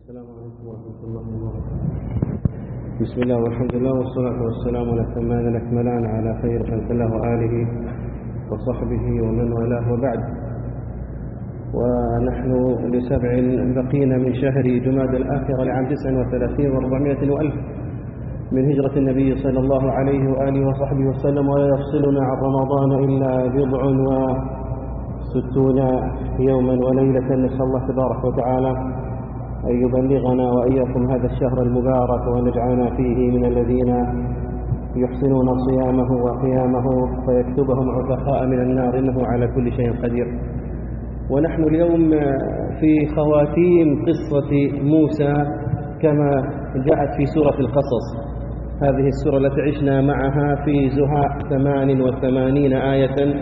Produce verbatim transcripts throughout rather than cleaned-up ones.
السلام عليكم ورحمة الله وبركاته. بسم الله والحمد لله والصلاة والسلام على الأتمان الأكملان على خير خلق الله وآله وصحبه ومن والاه، وبعد. ونحن لسبع بقينا من شهر جماد الآخرة لعام تسع وثلاثين وأربعمائة وألف من هجرة النبي صلى الله عليه وآله وصحبه وسلم، ولا يفصلنا عن رمضان إلا بضع وستون يوما وليلة. نسأل الله تبارك وتعالى أن يبلغنا وإياكم هذا الشهر المبارك، ونجعلنا فيه من الذين يحسنون صيامه وقيامه فيكتبهم عتقاء من النار، إنه على كل شيء قدير. ونحن اليوم في خواتيم قصة موسى كما جاءت في سورة القصص، هذه السورة التي عشنا معها في زهاء ثمان وثمانين آية،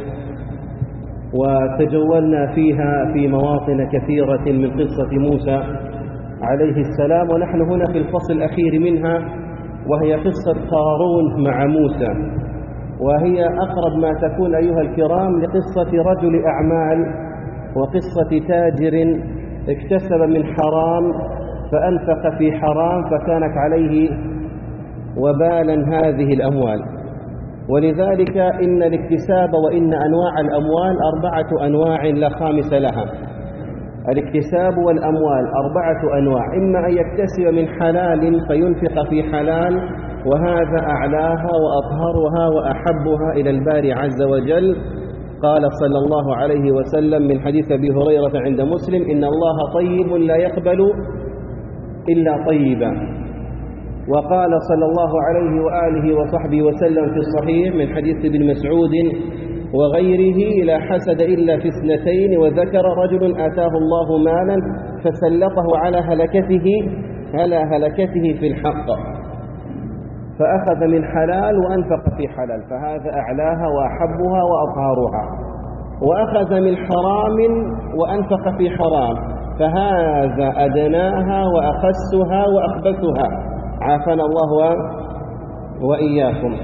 وتجولنا فيها في مواطن كثيرة من قصة موسى عليه السلام. ونحن هنا في الفصل الأخير منها، وهي قصة قارون مع موسى، وهي أقرب ما تكون أيها الكرام لقصة رجل أعمال وقصة تاجر اكتسب من حرام فأنفق في حرام فكانت عليه وبالا هذه الأموال. ولذلك إن الاكتساب وإن أنواع الأموال أربعة أنواع لا خامس لها. الاكتساب والأموال أربعة أنواع، إما أن يكتسب من حلال فينفق في حلال، وهذا أعلاها وأطهرها وأحبها إلى الباري عز وجل. قال صلى الله عليه وسلم من حديث أبي هريرة عند مسلم: إن الله طيب لا يقبل إلا طيبا. وقال صلى الله عليه وآله وصحبه وسلم في الصحيح من حديث ابن مسعود وغيره: لا حسد إلا في اثنتين، وذكر رجل آتاه الله مالا فسلطه على هلكته على هلكته في الحق، فأخذ من حلال وأنفق في حلال، فهذا أعلاها وأحبها وأطهارها. وأخذ من حرام وأنفق في حرام، فهذا أدناها وأخسها وأخبثها، عافانا الله وإياكم.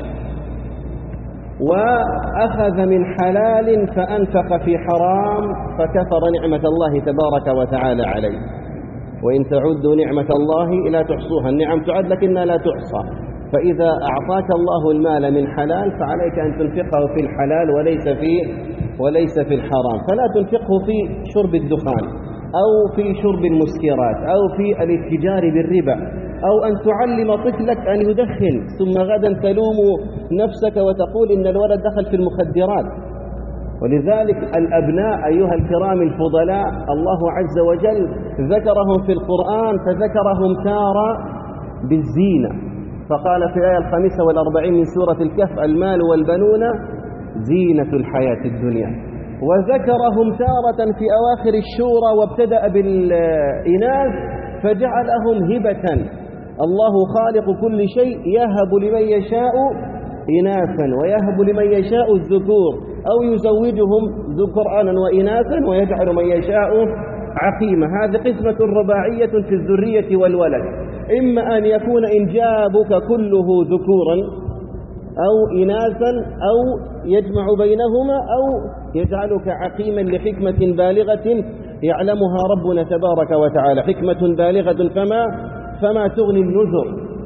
وأخذ من حلال فأنفق في حرام، فكفر نعمة الله تبارك وتعالى عليه. وإن تعدوا نعمة الله لا تحصوها، النعم تعد لكنها لا تحصى. فإذا أعطاك الله المال من حلال فعليك أن تنفقه في الحلال وليس في وليس في الحرام. فلا تنفقه في شرب الدخان أو في شرب المسكرات أو في الاتجار بالربا، أو أن تعلم طفلك أن يدخن ثم غدا تلوم نفسك وتقول إن الولد دخل في المخدرات. ولذلك الأبناء أيها الكرام الفضلاء الله عز وجل ذكرهم في القرآن، فذكرهم تارة بالزينة، فقال في الآية الخامسة والأربعين من سورة الكهف: المال والبنون زينة الحياة الدنيا. وذكرهم تارة في أواخر الشورى وابتدأ بالإناث فجعلهم هبة. الله خالق كل شيء، يهب لمن يشاء إناثا ويهب لمن يشاء الذكور، أو يزوجهم ذكرانا وإناثا ويجعل من يشاء عقيمة. هذه قسمة رباعية في الذرية والولد، إما أن يكون إنجابك كله ذكورا أو إناثا، أو يجمع بينهما، أو يجعلك عقيما لحكمة بالغة يعلمها ربنا تبارك وتعالى، حكمة بالغة فما فما تغني النذر.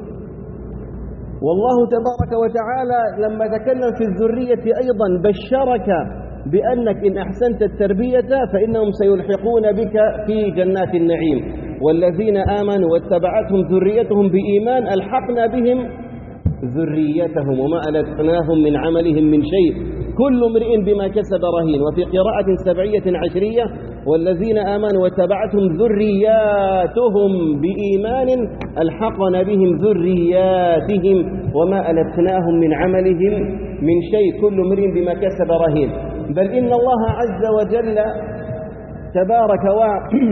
والله تبارك وتعالى لما تكلم في الذرية أيضا بشرك بأنك إن أحسنت التربية فإنهم سيلحقون بك في جنات النعيم. والذين آمنوا واتبعتهم ذريتهم بإيمان ألحقنا بهم ذريتهم وما ألتناهم من عملهم من شيء، كل امرئ بما كسب رهين. وفي قراءة سبعية عشرية: والذين آمنوا واتبعتهم ذرياتهم بإيمان ألحقنا بهم ذرياتهم وما ألتناهم من عملهم من شيء، كل امرئ بما كسب رهين. بل إن الله عز وجل تبارك و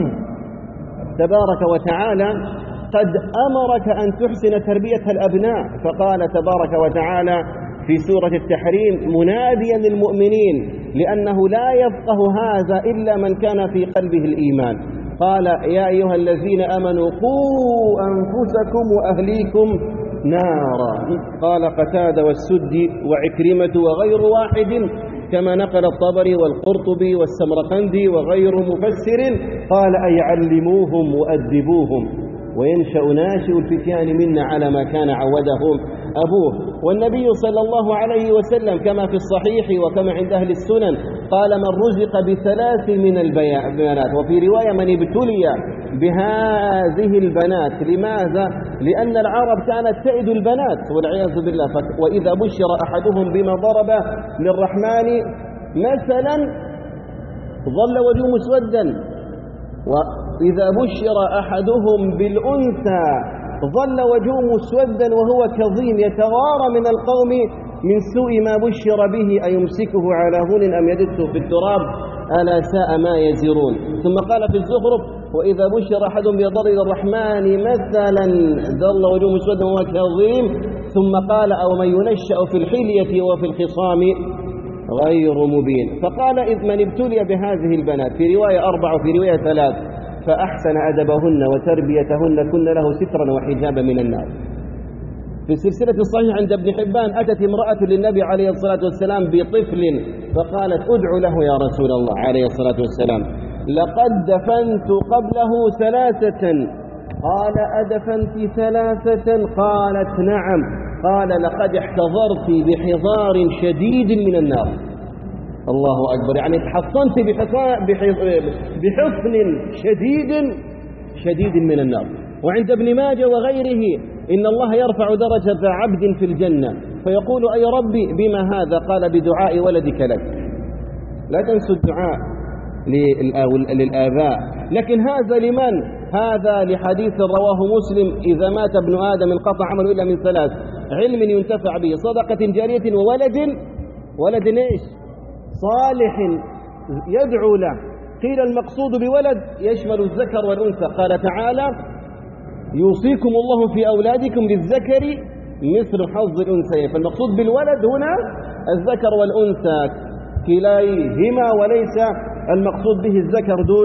تبارك وتعالى قد أمرك أن تحسن تربية الأبناء، فقال تبارك وتعالى في سورة التحريم مناديا للمؤمنين، لأنه لا يفقه هذا إلا من كان في قلبه الإيمان. قال: يا أيها الذين آمنوا قوا أنفسكم وأهليكم نارا. قال قتادة والسدي وعكرمة وغير واحد كما نقل الطبري والقرطبي والسمرقندي وغير مفسر، قال: أي علموهم وأدبوهم. وينشأ ناشئ الفتيان منا على ما كان عودهم أبوه. والنبي صلى الله عليه وسلم كما في الصحيح وكما عند أهل السنن قال من رزق بثلاث من البنات، وفي رواية من ابتلي بهذه البنات. لماذا؟ لأن العرب كانت تئد البنات والعياذ بالله. وإذا بشر أحدهم بما ضرب للرحمن مثلا ظل وجهه مسودا، وإذا بشر أحدهم بالأنثى ظل وجهه مسودا وهو كظيم يتوارى من القوم من سوء ما بشر به أيمسكه على هون أم يدسه في التراب ألا ساء ما يزرون. ثم قال في الزخرف وإذا بشر أحدهم بضر الرحمن مثلا ظل وجهه مسودا وهو كظيم. ثم قال أو من ينشأ في الحلية وفي الخصام غير مبين. فقال إذ من ابتلي بهذه البنات، في رواية أربع وفي رواية ثلاث، فأحسن أدبهن وتربيتهن كن له سترا وحجابا من النار. في السلسلة الصحيحة عند ابن حبان أتت امرأة للنبي عليه الصلاة والسلام بطفل فقالت ادعو له يا رسول الله عليه الصلاة والسلام لقد دفنت قبله ثلاثة. قال أدفنت ثلاثة؟ قالت نعم. قال لقد احتضرت بحضار شديد من النار. الله أكبر، يعني تحصنت بحصن شديد شديد من النار. وعند ابن ماجه وغيره إن الله يرفع درجة عبد في الجنة فيقول أي ربي بما هذا؟ قال بدعاء ولدك لك. لا تنسوا الدعاء للآباء. لكن هذا لمن؟ هذا لحديث رواه مسلم إذا مات ابن آدم انقطع عمله إلا من ثلاث: علم ينتفع به، صدقة جارية، وولد ولد إيش؟ صالح يدعو له. قيل المقصود بولد يشمل الذكر والأنثى. قال تعالى يوصيكم الله في أولادكم للذكر مثل حظ الأنثيين. فالمقصود بالولد هنا الذكر والأنثى كليهما، وليس المقصود به الذكر دون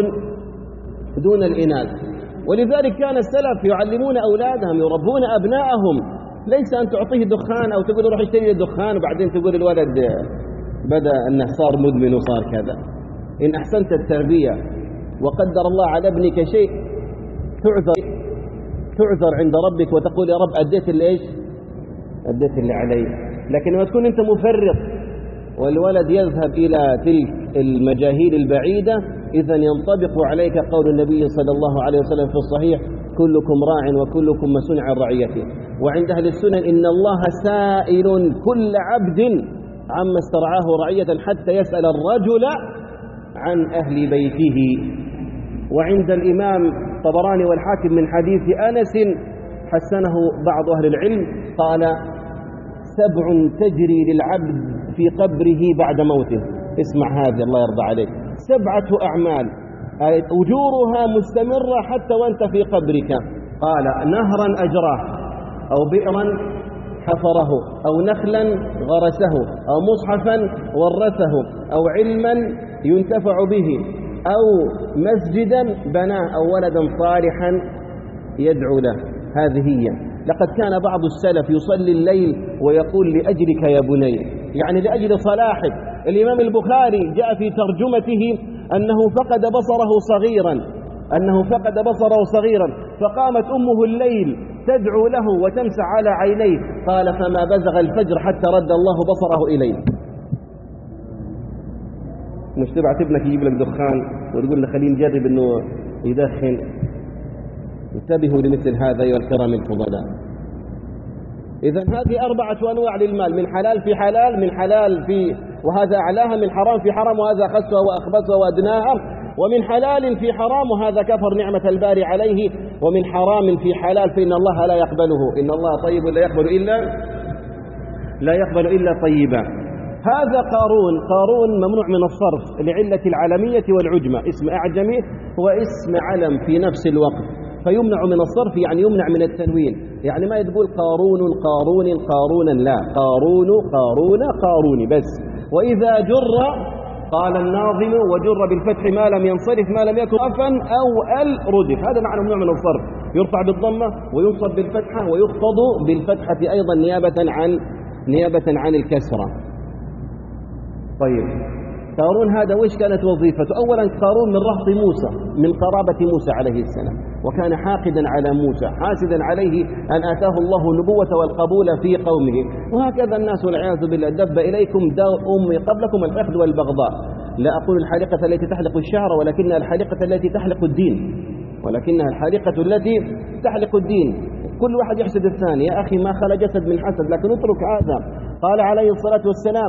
دون الإناث. ولذلك كان السلف يعلمون أولادهم يربون أبناءهم، ليس أن تعطيه دخان أو تقول روح اشتري الدخان وبعدين تقول الولد بدأ أنه صار مدمن وصار كذا. إن أحسنت التربية وقدر الله على ابنك شيء تعذر تعذر عند ربك وتقول يا رب أديت اللي إيش؟ أديت اللي علي. لكن لما تكون أنت مفرط والولد يذهب إلى تلك المجاهيل البعيدة، إذا ينطبق عليك قول النبي صلى الله عليه وسلم في الصحيح كلكم راع وكلكم مسؤول عن رعيته. وعند أهل السنن إن الله سائل كل عبد عما استرعاه رعية حتى يسأل الرجل عن أهل بيته. وعند الإمام طبراني والحاكم من حديث أنس حسنه بعض أهل العلم قال سبع تجري للعبد في قبره بعد موته. اسمع هذه الله يرضى عليك، سبعة أعمال أجورها مستمرة حتى وأنت في قبرك. قال نهرا أجراه، أو بئرا حفره، أو نخلا غرسه، أو مصحفا ورثه، أو علما ينتفع به، أو مسجدا بناه، أو ولدا صالحا يدعو له. هذه هي. لقد كان بعض السلف يصلي الليل ويقول لأجلك يا بني، يعني لأجل صلاحك. الإمام البخاري جاء في ترجمته أنه فقد بصره صغيرا أنه فقد بصره صغيرا فقامت أمه الليل تدعو له وتمسح على عينيه. قال فما بزغ الفجر حتى رد الله بصره إليه. مش تبعت ابنك يجيب لك دخان وتقول له خليه نجرب انه يدخن. انتبهوا لمثل هذا أيها الكرام الفضلاء. إذا هذه أربعة أنواع للمال: من حلال في حلال، من حلال في وهذا أعلاها، من حرام في حرام وهذا أخسها وأخبثها وأدناها، ومن حلال في حرام وهذا كفر نعمة الباري عليه، ومن حرام في حلال فإن الله لا يقبله. إن الله طيب لا يقبل إلا لا يقبل إلا طيبا. هذا قارون. قارون ممنوع من الصرف لعلة العلمية والعجمة، اسم أعجمي واسم علم في نفس الوقت، فيمنع من الصرف يعني يمنع من التنوين. يعني ما تقول قارون قارون قارونا، لا، قارون قارون قارون بس. وإذا جر قال الناظم وجر بالفتح ما لم ينصرف ما لم يكن أفا أو ال ردف. هذا معنى ممنوع من الصرف، يرفع بالضمة وينصب بالفتحة ويخفض بالفتحة أيضا نيابة عن نيابة عن الكسرة. طيب، قارون هذا وش كانت وظيفته؟ أولا قارون من رهط موسى، من قرابة موسى عليه السلام، وكان حاقدا على موسى، حاسدا عليه أن آتاه الله النبوة والقبول في قومه. وهكذا الناس والعياذ بالله، دب إليكم داء أمي قبلكم الحقد والبغضاء. لا أقول الحالقة التي تحلق الشعر، ولكنها الحالقة التي تحلق الدين، ولكنها الحالقة التي تحلق الدين. كل واحد يحسد الثاني. يا أخي ما خلق جسد من حسد، لكن اترك هذا. قال عليه الصلاة والسلام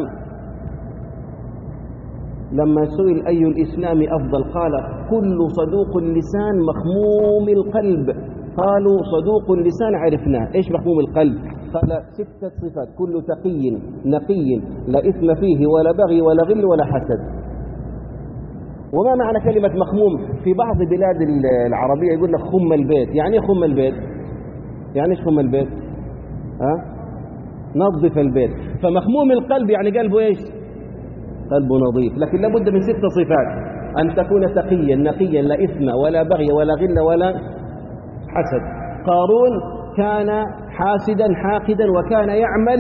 لما سئل أي الإسلام أفضل قال كل صدوق اللسان مخموم القلب. قالوا صدوق اللسان عرفناه، إيش مخموم القلب؟ قال ستة صفات: كل تقي نقي لا إثم فيه ولا بغي ولا غل ولا حسد. وما معنى كلمة مخموم؟ في بعض بلاد العربية يقول لك خم البيت. يعني إيه خم البيت؟ يعني إيش خم البيت؟ ها؟ نظف البيت. فمخموم القلب يعني قلبه إيش؟ قلبه نظيف. لكن لابد من ست صفات: أن تكون تقيا نقيا لا إثم ولا بغي ولا غل ولا حسد. قارون كان حاسدا حاقدا، وكان يعمل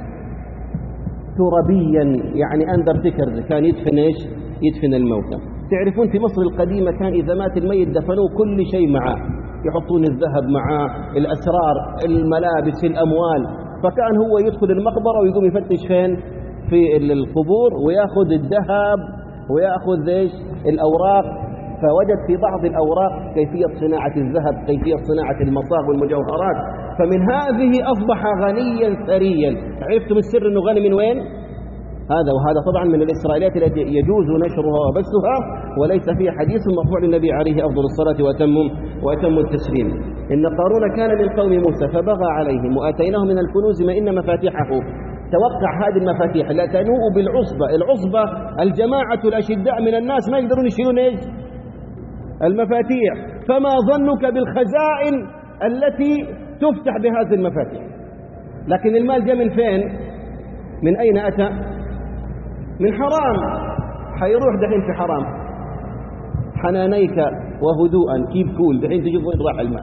تربيا، يعني أندر تكرز، كان يدفن إيش؟ يدفن الموتى. تعرفون في مصر القديمة كان إذا مات الميت دفنوه كل شيء معاه، يحطون الذهب معاه، الأسرار، الملابس، الأموال. فكان هو يدخل المقبرة ويقوم يفتش فين؟ في القبور، ويأخذ الذهب ويأخذ إيش؟ الأوراق. فوجد في بعض الأوراق كيفية صناعة الذهب، كيفية صناعة المصاغ والمجوهرات. فمن هذه أصبح غنيا ثريا. عرفتم السر أنه غني من وين؟ هذا. وهذا طبعا من الإسرائيليات التي يجوز نشرها وبثها، وليس فيها حديث مرفوع للنبي عليه أفضل الصلاة وأتم وأتم التسليم. إن قارون كان من قوم موسى فبغى عليهم وآتيناه من الكنوز ما إن مفاتيحه. توقع هذه المفاتيح لا تنوء بالعصبة. العصبة الجماعة الأشداء من الناس ما يقدرون يشيلون إيش؟ المفاتيح. فما ظنك بالخزائن التي تفتح بهذه المفاتيح؟ لكن المال جاء من فين؟ من أين أتى؟ من حرام. حيروح دحين في حرام. حنانيك وهدوءا كيف كول دحين تجيب وين راح المال؟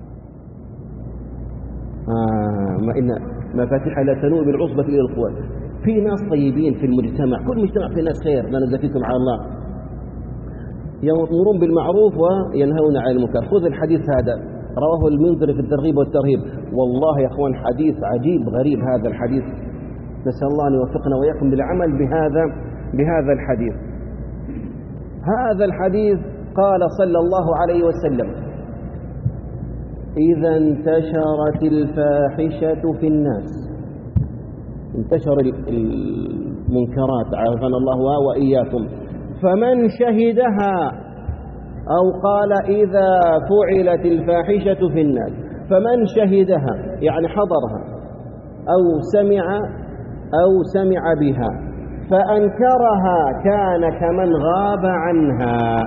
آه ما إن مفاتيح لا تنوء بالعصبة إلى القوة. في ناس طيبين في المجتمع، كل مجتمع في ناس خير، لا نزكيكم على الله، يأمرون بالمعروف وينهون عن المنكر. خذ الحديث هذا، رواه المنذري في الترغيب والترهيب. والله يا أخوان حديث عجيب غريب هذا الحديث. نسأل الله أن يوفقنا وإياكم بالعمل بهذا بهذا الحديث. هذا الحديث قال صلى الله عليه وسلم: إذا انتشرت الفاحشة في الناس، انتشر المنكرات عافانا الله وإياكم، فمن شهدها، أو قال إذا فعلت الفاحشة في الناس فمن شهدها يعني حضرها أو سمع أو سمع بها فأنكرها كان كمن غاب عنها،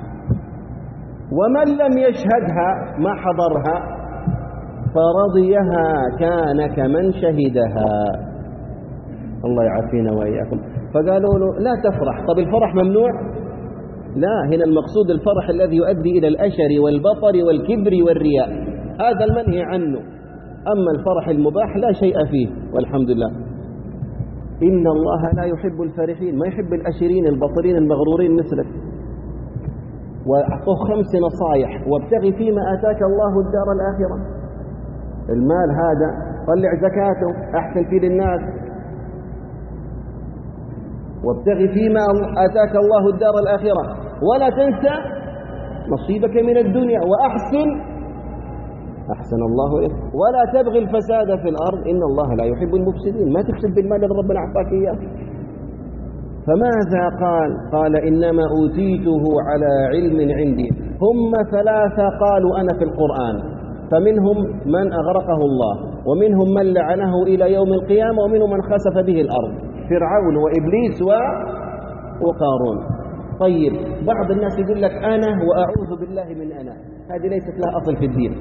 ومن لم يشهدها ما حضرها فرضيها كان كمن شهدها. الله يعافينا وإياكم. فقالوا له لا تفرح. طب الفرح ممنوع؟ لا، هنا المقصود الفرح الذي يؤدي إلى الأشر والبطر والكبر والرياء، هذا المنهي عنه. أما الفرح المباح لا شيء فيه والحمد لله. إن الله لا يحب الفرحين، ما يحب الأشرين البطرين المغرورين مثلك. وأعطوه خمس نصائح: وابتغي فيما آتاك الله الدار الآخرة. المال هذا طلع زكاته، أحسن فيه للناس. وابتغي فيما آتاك الله الدار الآخرة ولا تنسى نصيبك من الدنيا وأحسن أحسن الله إليك ولا تبغي الفساد في الأرض إن الله لا يحب المفسدين. ما تفسد بالمال اللي ربنا أعطاك إياه. فماذا قال؟ قال إنما أوتيته على علم عندي. هم ثلاثة قالوا أنا في القرآن، فمنهم من أغرقه الله، ومنهم من لعنه إلى يوم القيامة، ومنهم من خسف به الأرض: فرعون وإبليس وقارون. طيب بعض الناس يقول لك أنا وأعوذ بالله من أنا، هذه ليست لها أصل في الدين.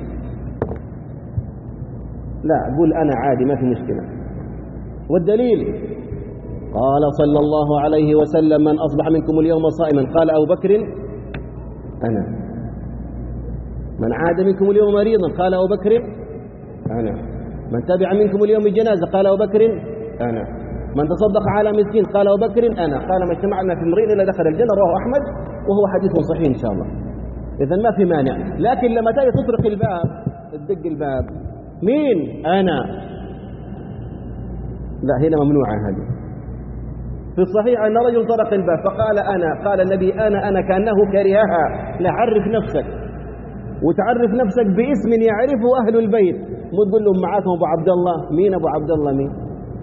لا، قول أنا عادي ما في مشكلة. والدليل قال صلى الله عليه وسلم: من أصبح منكم اليوم صائما قال أبو بكر أنا. من عاد منكم اليوم مريضا قال أبو بكر أنا. من تبع منكم اليوم جنازة قال أبو بكر أنا. من تصدق على مسكين قال أبو بكر أنا، قال ما اجتمعنا في امرئ إلا دخل الجنة، رواه أحمد وهو حديث صحيح إن شاء الله. إذا ما في مانع. لكن لما تيجي تطرق الباب تدق الباب مين؟ أنا، لا هنا ممنوعة هذه. في الصحيح أن رجل طرق الباب فقال أنا، قال النبي أنا أنا كأنه كرهها. لا، عرف نفسك وتعرف نفسك باسم يعرفه أهل البيت، مو تقول لهم معاكم أبو عبد الله. مين أبو عبد الله؟ مين؟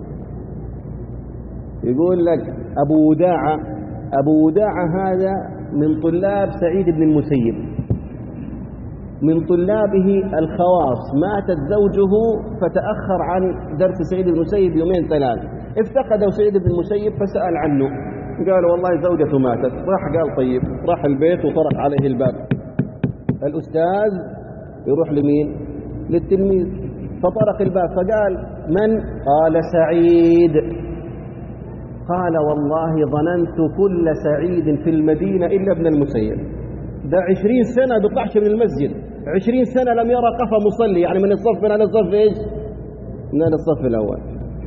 يقول لك أبو وداعة. أبو وداعة هذا من طلاب سعيد بن المسيب، من طلابه الخواص. ماتت زوجه فتأخر عن درس سعيد بن المسيب يومين ثلاث، افتقدوا سعيد بن المسيب فسأل عنه، قال والله زوجته ماتت. راح قال طيب، راح البيت وطرق عليه الباب. الأستاذ يروح لمين؟ للتلميذ. فطرق الباب فقال من؟ قال سعيد. قال والله ظننت كل سعيد في المدينة إلا ابن المسيب. ده عشرين سنة بيطلعش من المسجد، عشرين سنة لم يرى قفا مصلي، يعني من الصف من هذا الصف ايش؟ من هذا الصف الأول.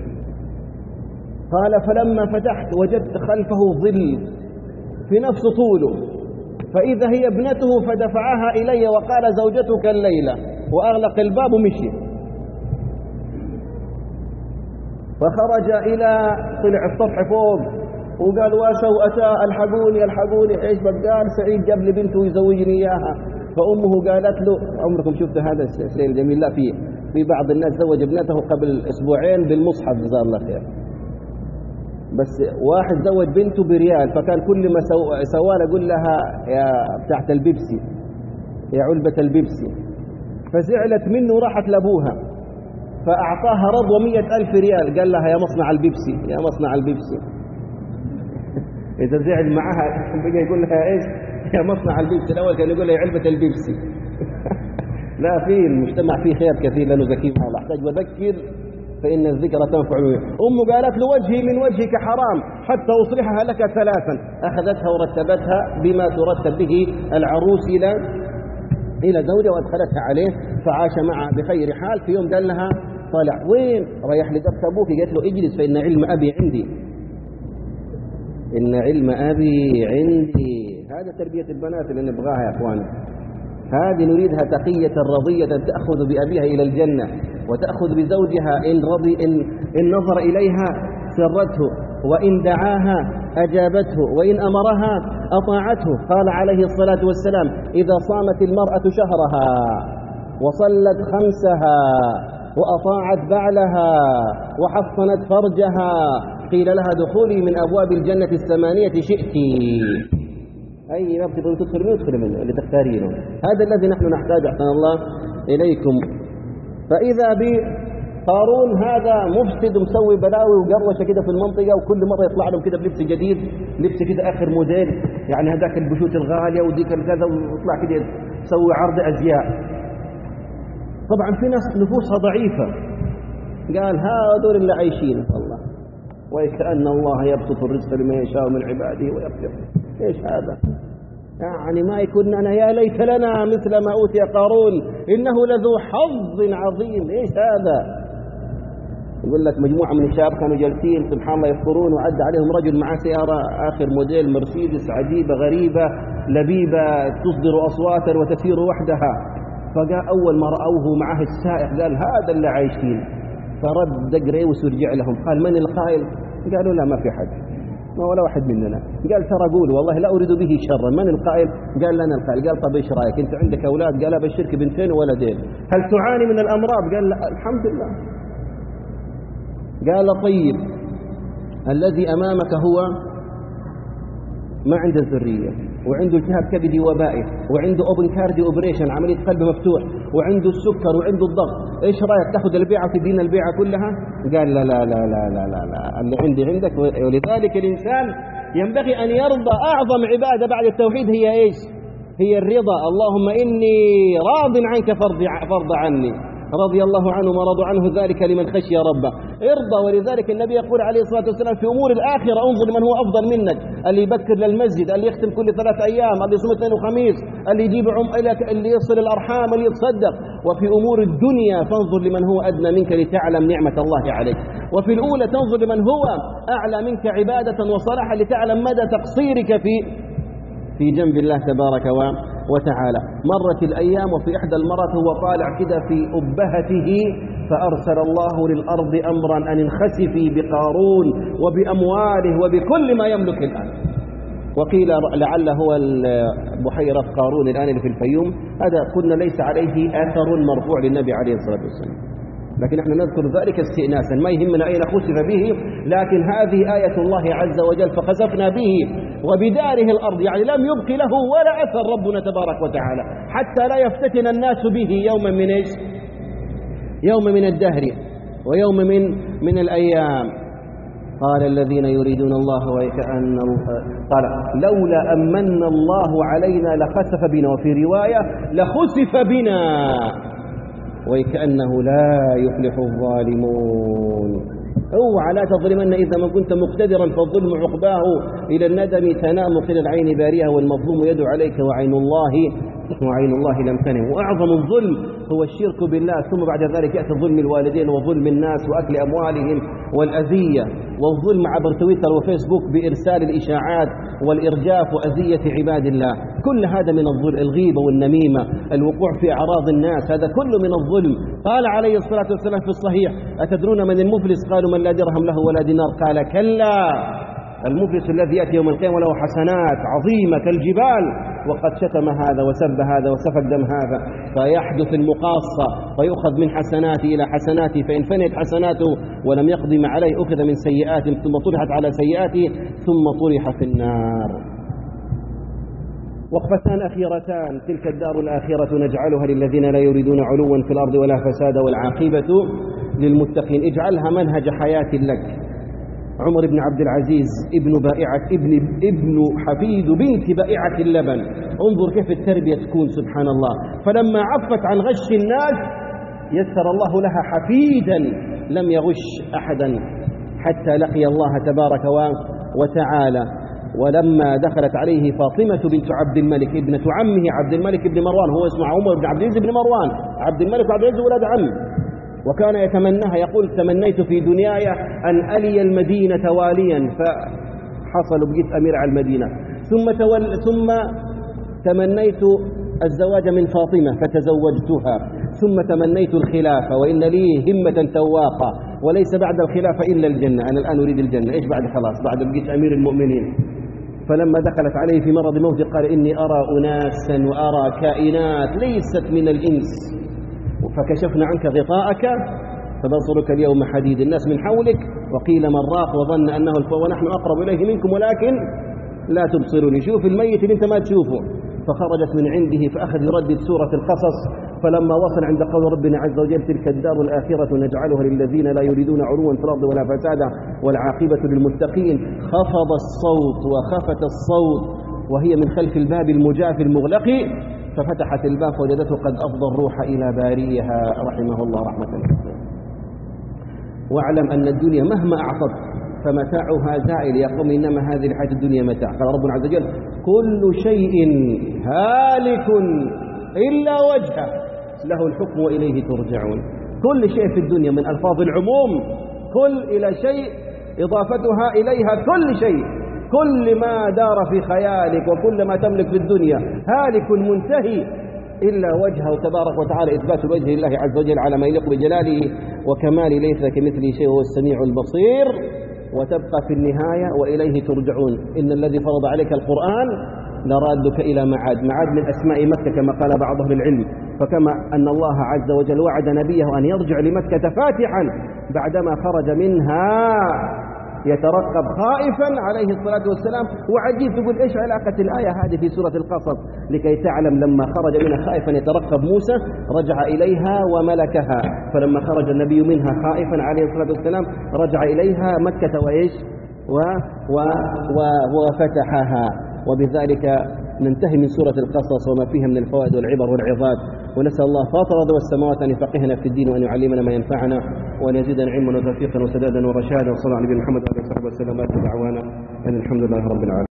قال فلما فتحت وجدت خلفه ظل في نفس طوله، فإذا هي ابنته فدفعها إلي وقال زوجتك الليلة، وأغلق الباب ومشي. فخرج إلى طلع السطح فوق وقال وسوءتا الحقوني الحقوني. ايش بقال؟ سعيد جاب لي بنته يزوجني إياها. فأمه قالت له عمركم شفت هذا الشيء الجميل؟ لا، في في بعض الناس زوج ابنته قبل أسبوعين بالمصحف جزاه الله خير، بس واحد زوج بنته بريال، فكان كل ما سوال يقول لها يا بتاعت البيبسي، يا علبة البيبسي، فزعلت منه وراحت لأبوها فأعطاها رضوة مية ألف ريال، قال لها يا مصنع البيبسي يا مصنع البيبسي. إذا زعل معها بقى يقول لها إيش؟ يا مصنع البيبسي. الأول كان يقول لها يا علبة البيبسي. لا، في المجتمع فيه خير كثير لأنه ذكي الله. أحتاج وذكر فإن الذكرى تنفع. أمه قالت له وجهي من وجهك حرام حتى أصلحها لك ثلاثا. أخذتها ورتبتها بما ترتب به العروس إلى إلى زوجها وأدخلتها عليه، فعاش معها بخير حال. في يوم قال لها طالع وين؟ رايح لدرس أبوك. قالت له اجلس فإن علم أبي عندي، إن علم أبي عندي. هذا تربية البنات اللي نبغاها يا أخوان. هذه نريدها تقية رضية تأخذ بأبيها إلى الجنة وتأخذ بزوجها إن رضي إن, إن نظر إليها سرته، وإن دعاها أجابته، وإن أمرها أطاعته. قال عليه الصلاة والسلام إذا صامت المرأة شهرها وصلت خمسها وأطاعت بعلها وحصنت فرجها قيل لها دخولي من أبواب الجنة الثمانية شئت. أي باب تبغون تدخل منه تدخل منه اللي تختارينه. هذا الذي نحن نحتاج أحسن الله إليكم. فإذا بقارون هذا مفسد مسوي بلاوي وقروشة كده في المنطقة، وكل مرة يطلع لهم كده بلبس جديد، لبس كده آخر موديل، يعني هذاك البشوت الغالية وديك كذا، ويطلع كده يسوي عرض أزياء. طبعا في ناس نفوسها ضعيفة، قال هذول اللي عايشين الله، وكأن الله يبسط الرزق لمن يشاء من عباده ويقدر. ايش هذا؟ يعني ما يكون أنا يا ليت لنا مثل ما أوتي قارون إنه لذو حظ عظيم. ايش هذا؟ يقول لك مجموعة من الشباب كانوا جالسين سبحان الله يفطرون، وعد عليهم رجل معاه سيارة آخر موديل مرسيدس عجيبة غريبة لبيبة تصدر أصواتا وتسير وحدها. فقال أول ما رأوه معه السائق قال هذا اللي عايشين. فرد قريوس ورجع لهم قال من القائل؟ قالوا لا ما في حد، ما ولا واحد مننا. قال ترى قولوا والله لا أريد به شرا. من القائل؟ قال لنا القائل. قال طب ايش رايك انت عندك اولاد؟ قال ابشرك بنتين وولدين. هل تعاني من الامراض؟ قال لا الحمد لله. قال طيب الذي امامك هو ما عنده ذريه، وعنده التهاب كبدي وبائي، وعنده اوبن كاردي اوبريشن عمليه قلب مفتوح، وعنده السكر وعنده الضغط. ايش رايك تاخذ البيعه وتدينا البيعه كلها؟ قال لا لا لا لا لا لا, لا. اللي عندي عندك. ولذلك الانسان ينبغي ان يرضى. اعظم عباده بعد التوحيد هي ايش؟ هي الرضا. اللهم اني راض عنك فرض فرض عني، رضي الله عنهم ورضوا عنه ذلك لمن خشي ربه. ارضى. ولذلك النبي يقول عليه الصلاة والسلام في أمور الآخرة انظر من هو أفضل منك، اللي يبكر للمسجد، اللي يختم كل ثلاث أيام، اللي يصوم اثنين وخميس، اللي يجيب عم... اللي يصل الأرحام، اللي يتصدق. وفي أمور الدنيا فانظر لمن هو أدنى منك لتعلم نعمة الله عليك. وفي الأولى تنظر لمن هو أعلى منك عبادة وصلاحا لتعلم مدى تقصيرك في في جنب الله تبارك وتعالى. مرت الأيام وفي إحدى المرات هو طالع كده في أبهته فأرسل الله للأرض أمرا أن انخسفي بقارون وبأمواله وبكل ما يملك الآن. وقيل لعل هو بحيرة قارون الآن اللي في الفيوم، هذا قلنا ليس عليه أثر مرفوع للنبي عليه الصلاة والسلام، لكن نحن نذكر ذلك استئناسا، ما يهمنا أين خسف به، لكن هذه آية الله عز وجل فخسفنا به وبداره الأرض، يعني لم يبق له ولا أثر ربنا تبارك وتعالى، حتى لا يفتتن الناس به يوما من إيش؟ يوم من الدهر ويوم من من الأيام. قال الذين يريدون الله وكأن قال لولا أمن الله علينا لخسف بنا، وفي رواية لخسف بنا وكأنه لا يفلح الظالمون. اوعى لا تظلمن إذا ما كنت مقتدرا فالظلم عقباه إلى الندم تنام قل العين باريها والمظلوم يدعو عليك وعين الله وعين الله لم تنم. وأعظم الظلم هو الشرك بالله، ثم بعد ذلك يأتي ظلم الوالدين وظلم الناس وأكل أموالهم والأذية، والظلم عبر تويتر وفيسبوك بإرسال الإشاعات والإرجاف وأذية عباد الله. كل هذا من الظلم، الغيبة والنميمة، الوقوع في أعراض الناس، هذا كله من الظلم. قال عليه الصلاة والسلام في الصحيح أتدرون من المفلس؟ قالوا من لا درهم له ولا دينار. قال كلا، المفلس الذي يأتي يوم القيامة له حسنات عظيمة كالجبال وقد شتم هذا وسب هذا وسفك دم هذا، فيحدث المقاصة فيؤخذ من حسناته إلى حسناته، فإن فنيت حسناته ولم يقضي ما عليه أخذ من سيئاته ثم طرحت على سيئاته ثم طرح في النار. وقفتان أخيرتان. تلك الدار الآخرة نجعلها للذين لا يريدون علوا في الأرض ولا فساد والعاقبة للمتقين. اجعلها منهج حياة لك. عمر بن عبد العزيز ابن بائعة ابن ابن حفيد بنت بائعة اللبن، انظر كيف التربية تكون سبحان الله. فلما عفت عن غش الناس يسر الله لها حفيدا لم يغش أحدا حتى لقي الله تبارك وتعالى. ولما دخلت عليه فاطمة بنت عبد الملك ابنة عمه عبد الملك بن مروان، هو اسمه عمر بن عبد العزيز بن مروان، عبد الملك وعبد العزيز ولد عم، وكان يتمناها يقول تمنيت في دنياي أن ألي المدينة واليا فحصل بقيت أمير على المدينة، ثم, تول ثم تمنيت الزواج من فاطمة فتزوجتها، ثم تمنيت الخلافة وإن لي همة تواقة وليس بعد الخلافة إلا الجنة، أنا الآن أريد الجنة، إيش بعد؟ خلاص بعد بقيت أمير المؤمنين. فلما دخلت عليه في مرض موته قال إني أرى أناسا وأرى كائنات ليست من الإنس فكشفنا عنك غطاءك فبصرك اليوم حديد، الناس من حولك وقيل من راق وظن أنه الفو ونحن أقرب إليه منكم ولكن لا تبصروني. شوف الميت اللي انت ما تشوفه. فخرجت من عنده فأخذ يردد سورة القصص. فلما وصل عند قول ربنا عز وجل تلك الدار الآخرة نجعلها للذين لا يريدون علوا في الأرض ولا فسادا والعاقبة للمتقين، خفض الصوت وخفت الصوت وهي من خلف الباب المجاف المغلق، ففتحت الباب وجدته قد أفضى الروح إلى بارئها رحمه الله رحمة الله. واعلم أن الدنيا مهما أعطت فمتاعها زائل، يا قوم إنما هذه الحياة الدنيا متاع. قال ربنا عز وجل كل شيء هالك إلا وجهه له الحكم وإليه ترجعون. كل شيء في الدنيا من ألفاظ العموم، كل إلى شيء إضافتها إليها كل شيء، كل ما دار في خيالك وكل ما تملك في الدنيا هالك منتهي إلا وجهه تبارك وتعالى، إثبات الوجه لله عز وجل على ما يليق بجلاله وكماله، ليس كمثله شيء وهو السميع البصير. وتبقى في النهاية وإليه ترجعون. إن الذي فرض عليك القرآن لرادك إلى معاد. معاد من أسماء مكة كما قال بعض أهل العلم. فكما أن الله عز وجل وعد نبيه أن يرجع لمكة فاتحا بعدما خرج منها يترقب خائفا عليه الصلاة والسلام. وعجيب تقول إيش علاقة الآية هذه في سورة القصص؟ لكي تعلم لما خرج منها خائفا يترقب موسى رجع إليها وملكها، فلما خرج النبي منها خائفا عليه الصلاة والسلام رجع إليها مكة وإيش و و و وفتحها. وبذلك ننتهي من سورة القصص وما فيها من الفوائد والعبر والعظات، ونسأل الله فاطر الأرض والسماوات أن يفقهنا في الدين وأن يعلمنا ما ينفعنا وأن يزيدنا علما وتوفيقا وسدادا ورشادا. وصلى على نبينا محمد وعلى آله وصحبه وسلم. دعوانا أن الحمد لله رب العالمين.